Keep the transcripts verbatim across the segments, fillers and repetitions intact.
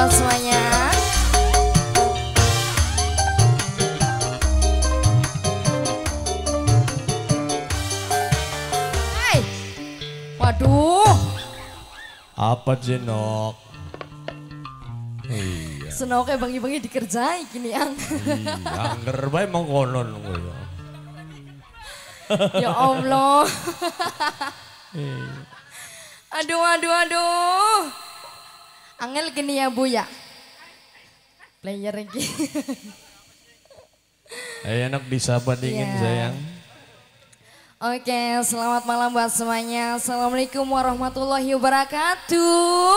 buat semuanya. Hai. Waduh. Apa jenok? Iya. Senok kayak bangi-bangi dikerjai gini ang. Iya, angger bae mengkonon kowe. Ya Allah. Iya. Aduh, aduh, aduh. Angel gini ya Bu ya. Player lagi. Eh enak disabandingin Iya. sayang. Oke, selamat malam buat semuanya. Assalamualaikum warahmatullahi wabarakatuh.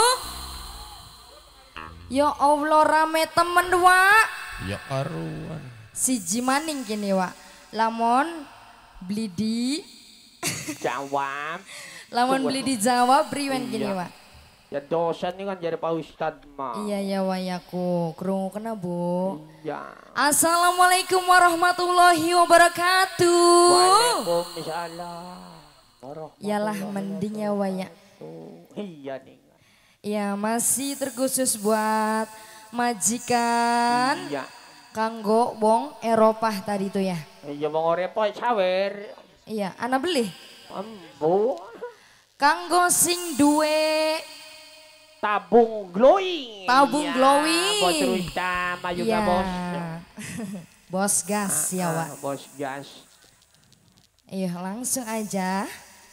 Ya Allah rame temen Wak. Ya karuan. Si Jimaning gini Wak. Lamon beli di Jawab. Lamon beli di Jawa Briwen gini Iya. Wak. Ya dosen ini kan jadi Pak Ustadz mah. Iya ya Wak ya ku kerungu kena Bu. Iya. Assalamualaikum warahmatullahi wabarakatuh. Waalaikumsalam. Yalah mending ya Wak ya. Iya nih. Ya masih terkhusus buat majikan Iya. kanggo wong Eropah tadi tuh ya. Iya mau ngorepot sawer. Iya, anak beli. Ambo. Kanggo sing duwe Tabung glowing. Tabung Iya, glowing. Bos utama juga Iya. bos. Bos gas ya Ah, Wak. Bos gas. Iya langsung aja.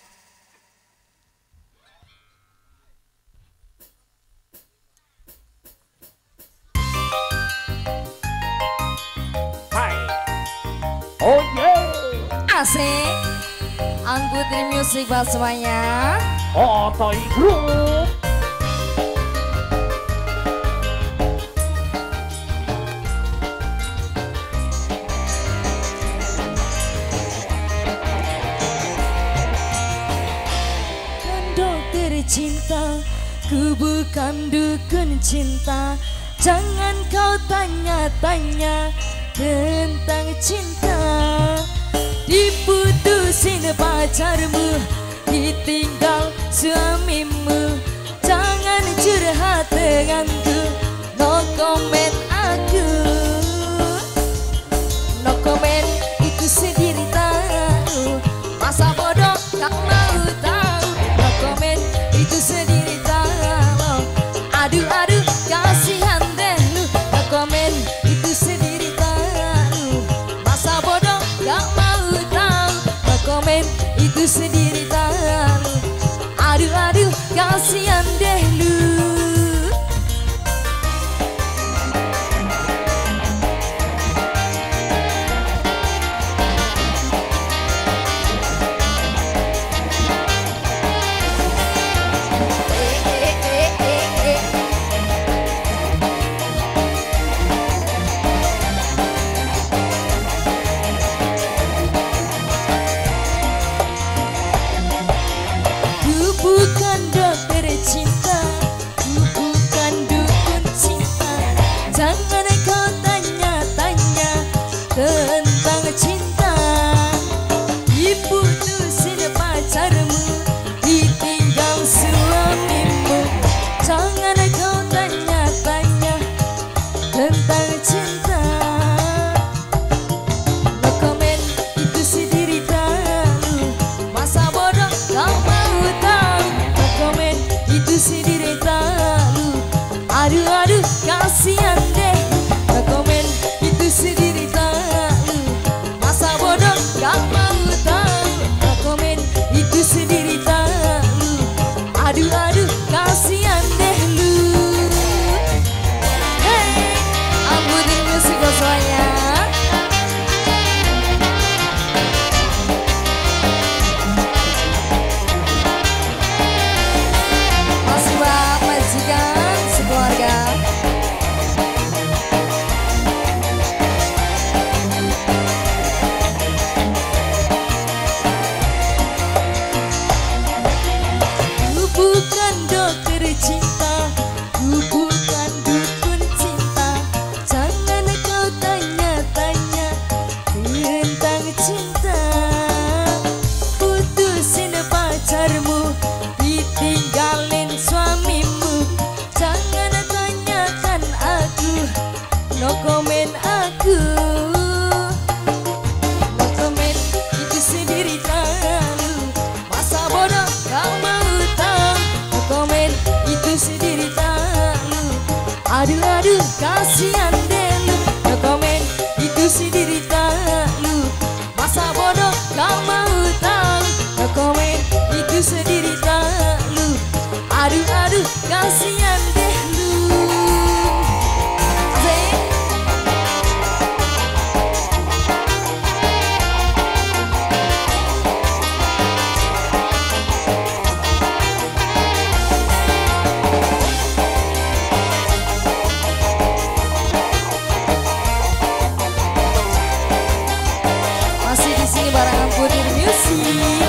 Hai. Oh yeah. Asik. Angkutri musik buat semuanya. Oh toy group. Dokter cinta, ku bukan dukun cinta. Jangan kau tanya-tanya tentang cinta. Diputusin pacarmu, ditinggal suamimu. Jangan curhat denganku, no comment aku. No comment itu sendiri tahu. Masa bodoh kau mau tahu. No comment itu sendiri tahu. Aduh aduh kasihan deh lu. No comment itu sendiri tahu. Masa bodoh gak mau tahu. No comment itu sendiri tahu. Aduh aduh kasihan deh lu. kau mau tahu, no komen itu sendiri tak lu. Aduh aduh kasihan deh lu. Asik. Masih di sini barengan Putri Music.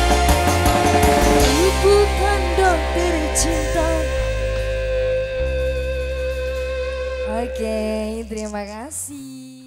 Bukan dokter cinta. Oke, terima kasih.